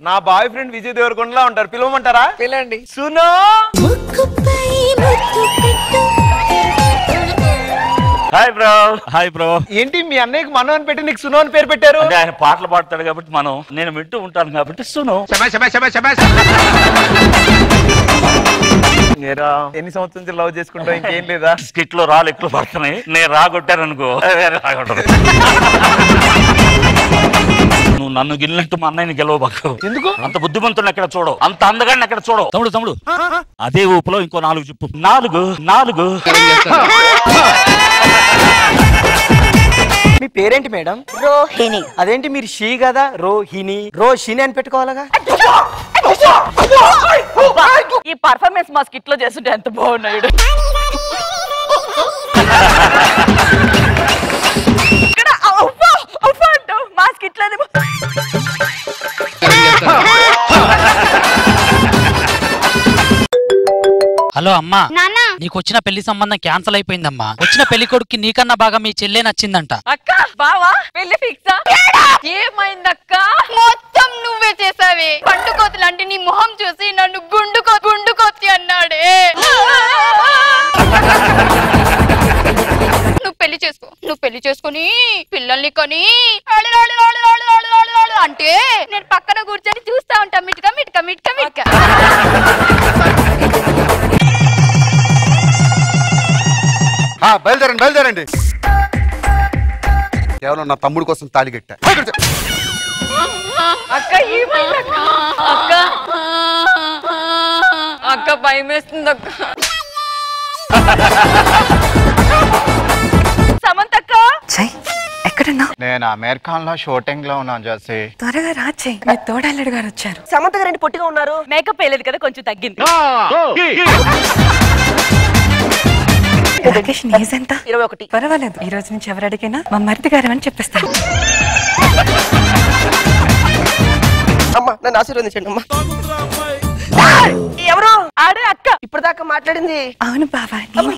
నా boy friend Vijay దేవరకొండలా ఉంటారు, పిలవమంటారా? పిలండి. సునో. Hi bro. Hi bro. ఏంటి మీ అన్నయ్యకి మనో అని పెట్టి నీకు సునో అని పేరు పెట్టారు? అంటే ఆయన పాటలు పాడతాడు కాబట్టి మనం, నేను వింటూ ఉంటాను కాబట్టి సునో. ఎన్ని సంవత్సరం నుంచి లవ్ చేసుకుంటావు, ఇంకేం లేదా? స్కిట్ లో రాళ్ళు ఎక్కువ పడుతున్నాయి, నేను రాగొట్టాను అనుకో వేరే రాగొట్టదు. నువ్వు నన్ను గిల్లినట్టు మా అన్నయ్యని గెలవబాకు. ఎందుకు? అంత బుద్ధిమంతుని ఎక్కడ చూడవు, అంత అందగాన్ని ఎక్కడ చూడవు. తమ్ముడు అదే ఊపులో ఇంకో 4 చెప్పు. 4. మీ పేరేంటి మేడం? రోహిణి. అదేంటి మీరు షీ కదా, రోహిణి రోషిని అని పెట్టుకోవాలగా? ఈ పర్ఫార్మెన్స్ మా స్కిట్ లో చేస్తుంటే ఎంత బాగున్నాడు. మా స్కిట్ లో హలో అమ్మా, నీకు వచ్చిన పెళ్లి సంబంధం క్యాన్సల్ అయిపోయిందమ్మా. వచ్చిన పెళ్లి కొడుక్కి నీకన్నా బాగా మీ చెల్లె నచ్చిందంట. అక్క బావా పెళ్లి ఫిక్సా? ఏమైందక్క? మొత్తం నువ్వే చేసావే. పండుకోతులు అంటే నీ మొహం చూసి నన్ను గుండుకోతి అన్నాడే. నువ్వు పెళ్లి చేసుకుని పిల్లల్ని కొని అంటే నేను పక్కన కూర్చొని చూస్తా ఉంటా మిట్క. బయలుదేరండి. కేవలం నా తమ్ముడు కోసం తాళి కట్టా. అక్క ఏమైందక్క? అక్క భయం వేస్తుంది అక్క. సమంతక్క ఎక్కడున్నా? నేను అమెరికాన్ లో షూటింగ్ లో ఉన్నాను. జోసి త్వరగా రాచే, మీ తోడల్లుడు గారు వచ్చారు. సమంత గారు పొట్టిగా ఉన్నారు. మేకప్ వేయలేదు కదా, కొంచెం తగ్గింది. రాకేష్ నీజ్ ఎంత? 21. పర్వాలేదు, ఈ రోజు నుంచి ఎవరు అడిగినా మా మరిది గారు అని చెప్పేస్తాను. అమ్మా నన్ను ఆశీర్వదించండి అమ్మా. ఎవరు? ఆడే అక్క. ఇప్పటిదాకా మాట్లాడింది. అవును బాబా.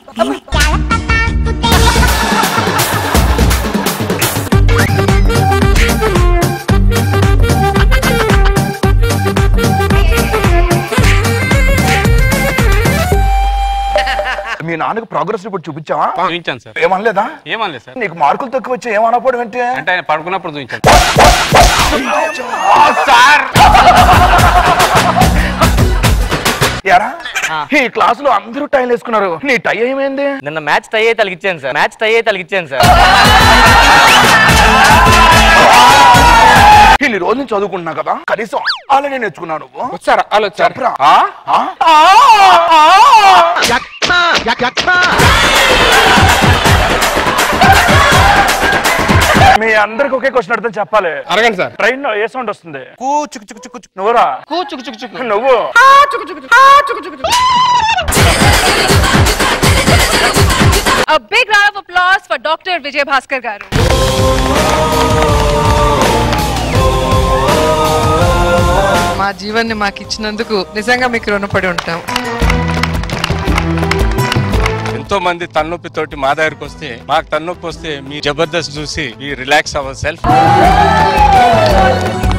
మీ నాన్నకు ప్రోగ్రెస్ రిపోర్ట్ చూపించావా? చూపించాను సార్. ఏమనలేదా? ఏమనలేదు సార్. నీకు మార్కులు తక్కువ వచ్చి ఏమనపోవడం అంటే ఆయన పడుకున్నప్పుడు చూపించాను. ఈ క్లాస్ లో అందరూ టైల్ వేసుకున్నారు, నీ టై ఏమైంది? నిన్న మ్యాచ్ టై అయితే తలిగిచ్చాను సార్. ఇన్ని రోజు నుంచి చదువుకుంటున్నా కదా, కనీసం అలానే నేర్చుకున్నావు నువ్వు. వచ్చారా? వాళ్ళు వచ్చారా? మీ అందరికి ఒకే క్వశ్చన్ అర్థం చెప్పాలి. అడగండి సార్. ట్రైన్ లో ఏ సౌండ్ వస్తుంది? నువ్వురా? నువ్వు A big round of applause for Dr. Vijay Bhaskar garu. మా జీవన్ని మాకు ఇచ్చినందుకు నిజంగా మీకు రుణపడి ఉంటాం. ఎంతో మంది తలనొప్పితోటి మా దగ్గరకు వస్తే, మాకు తలనొప్పి వస్తే మీ జబర్దస్త్ చూసి రిలాక్స్ అవర్ సెల్ఫ్.